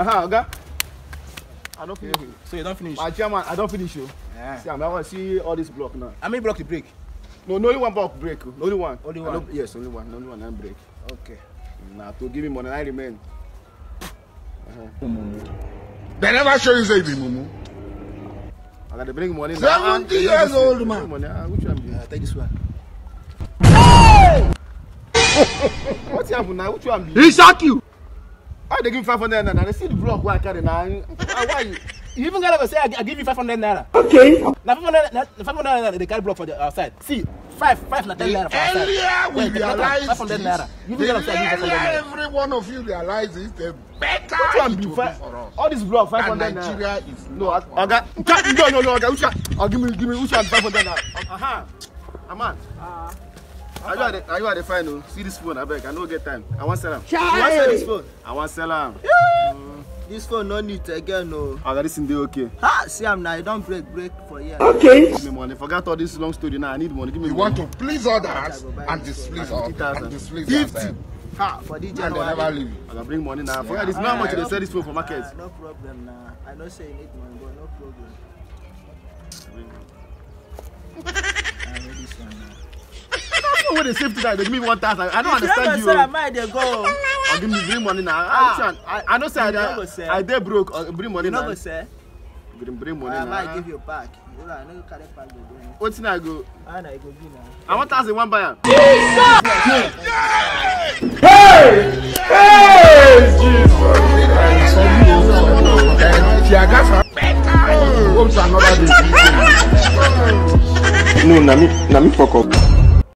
Okay. I don't finish. So you don't finish? My chairman, I don't finish you. Yeah. See, I want to see all this block now. How many block you break? No, only one block break. Only one. Only one? Yes, only one. Only one and break. Okay. Now to give me money, I remain. They never show you say the mumu. I got to bring money. 70 years old man. Which one? Take this one. What's happened now? Which one? He shock you. Why they give me 500 naira? They see the block where I carry now. Why you? You even gotta say I give you 500 naira. Okay. Now 500 naira they carry block for the outside. See, five na 10 naira for outside. Earlier we realize 500 naira. You even gotta say I give you 500 earlier naira. every one of you realizes the better Which one it be will be for us. all this block 500 And naira. Nigeria is No, I got no. Which one? Give me which one 500 naira. Aman. Are you at the final? See this phone, I beg. I don't get time. I want to sell him. You want sell this phone? I want to sell him. This phone no need again, no. I got this in the okay. See I'm now. You don't break for here. Okay. Give me money. Forget all this long story now. I need money. Give me You money. want to please others and displease us. 50,000. yourself. For the And they January. never leave you. I can bring money now. Forget this. Know how much they sell this phone for market. No problem now. I know say you need money, but no problem. I know this one now. When they save that, they give me 1,000. I don't understand you. I might they go. I'll give me bring money now. I know say I did broke. Bring money You now. know what say? Bring money I now. might give you back. You know I know carry back go. What's I go? I know I go give now. I want 1,000 buyer. Hope another day. No, na me fuck up.